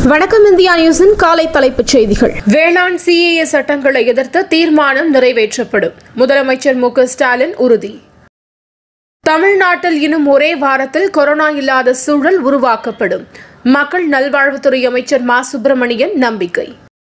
வணக்கம் இந்தியா நியூஸின் காலை தலைப்புச் செய்திகள். வேளாண் CAA சட்டங்களை எதிர்த்து தீர்மானம் நிறைவேற்றப்படும். முதலமைச்சர் மு க ஸ்டாலின் உறுதி. தமிழ்நாட்டில் இன்னும் ஒரே வாரத்தில் கொரோனா இல்லாத சூழல் உருவாக்கப்படும். மக்கள் நல்வாழ்வுத்துறை அமைச்சர் மா சுப்பிரமணியன் நம்பிக்கை.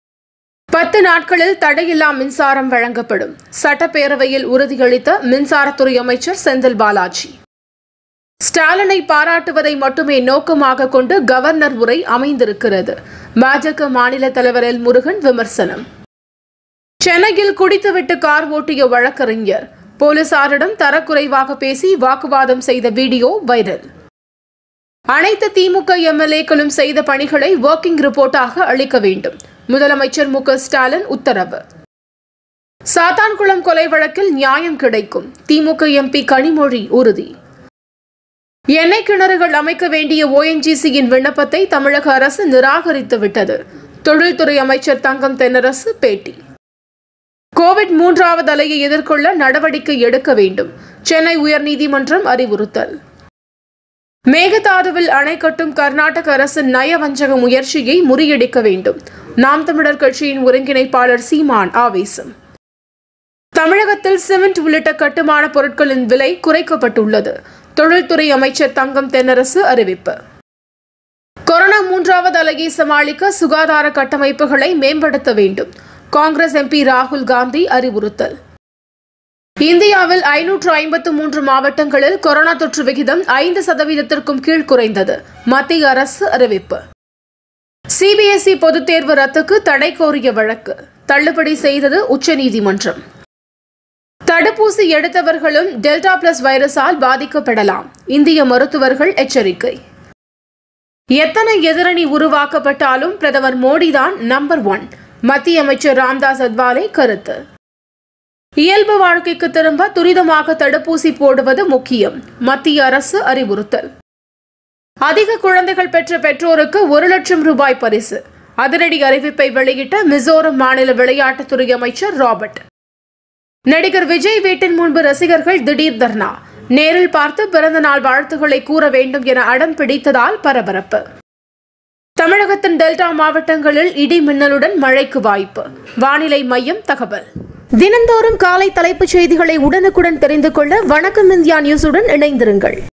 10 நாட்களில் தடையில்லா மின்சாரம் வழங்கப்படும். சட்டப்பேரவையில் உறுதியளித்த மின்சாரத்துறை அமைச்சர் செந்தில் பாலாஜி. ஸ்டாலினை பாராட்டுவதை மட்டுமே நோக்கமாக கொண்டு கவர்னர் உரை அமைந்திருக்கிறது. பாஜக மாநில தலைவர் எல் முருகன் விமர்சனம். சென்னையில் குடித்துவிட்டு கார் ஓட்டிய வழக்கறிஞர் போலீசாரிடம் தரக்குறைவாக பேசி வாக்குவாதம் செய்த வீடியோ வைரல். அனைத்து திமுக MLA-க்களும் செய்த பணிகளை ஒர்க்கிங் ரிப்போர்ட்டாக அளிக்க வேண்டும். முதலமைச்சர் மு க ஸ்டாலின் உத்தரவு. சாத்தான்குளம் கொலை வழக்கில் நியாயம் கிடைக்கும். திமுக MP கனிமொழி உறுதி. எண்ணெய் கிணறுகள் அமைக்க வேண்டிய ONGC-யின் விண்ணப்பத்தை தமிழக அரசு நிராகரித்துவிட்டது. தொழில்துறை அமைச்சர் தங்கம் தென்னரசு பேட்டி. கோவிட் 3வது அலையை எதிர்கொள்ள நடவடிக்கை எடுக்க வேண்டும். சென்னை உயர்நீதிமன்றம் அறிவுறுத்தல். மேகதாதுவில் அணை கட்டும் கர்நாடக அரசின் நயவஞ்சக முயற்சியை முறியடிக்க வேண்டும். நாம் தமிழர் கட்சியின் ஒருங்கிணைப்பாளர் சீமான் ஆவேசம். தமிழகத்தில் சிமெண்ட் உள்ளிட்ட கட்டுமான பொருட்களின் விலை குறைக்கப்பட்டுள்ளது. தொழில்துறை அமைச்சர் தங்கம் தென்னரசு அறிவிப்பு. கொரோனா 3வது அலையை சமாளிக்க சுகாதார கட்டமைப்புகளை மேம்படுத்த வேண்டும். காங்கிரஸ் MP ராகுல் காந்தி அறிவுறுத்தல். இந்தியாவில் 553 மாவட்டங்களில் கொரோனா தொற்று விகிதம் 5% கீழ் குறைந்தது. மத்திய அரசு அறிவிப்பு. CBSE பொதுத் தேர்வு ரத்துக்கு தடை கோரிய வழக்கு தள்ளுபடி செய்தது உச்சநீதிமன்றம். தடுப்பூசி எடுத்தவர்களும் டெல்டா பிளஸ் வைரஸால் பாதிக்கப்படலாம். இந்திய மருத்துவர்கள் எச்சரிக்கை. எத்தனை எதிரணி உருவாக்கப்பட்டாலும் பிரதமர் மோடிதான் நம்பர் 1. மத்திய அமைச்சர் ராம்தாஸ் அத்வாலே கருத்து. இயல்பு வாழ்க்கைக்கு திரும்ப துரிதமாக தடுப்பூசி போடுவது முக்கியம். மத்திய அரசு அறிவுறுத்தல். அதிக குழந்தைகள் பெற்ற பெற்றோருக்கு 1 லட்சம் ரூபாய் பரிசு. அதிரடி அறிவிப்பை வெளியிட்ட மிசோரம் மாநில விளையாட்டுத்துறை அமைச்சர் ராபர்ட். நடிகர் விஜய் வீட்டின் முன்பு ரசிகர்கள் திடீர் தர்ணா. நேரில் பார்த்து பிறந்த நாள் வாழ்த்துக்களை கூற வேண்டும் என அடம் பிடித்ததால் பரபரப்பு. தமிழகத்தின் டெல்டா மாவட்டங்களில் இடி மின்னலுடன் மழைக்கு வாய்ப்பு. வானிலை மையம் தகவல். தினந்தோறும் காலை தலைப்புச் செய்திகளை உடனுக்குடன் தெரிந்து கொள்ள வணக்கம் இந்தியா நியூஸுடன் இணைந்திருங்கள்.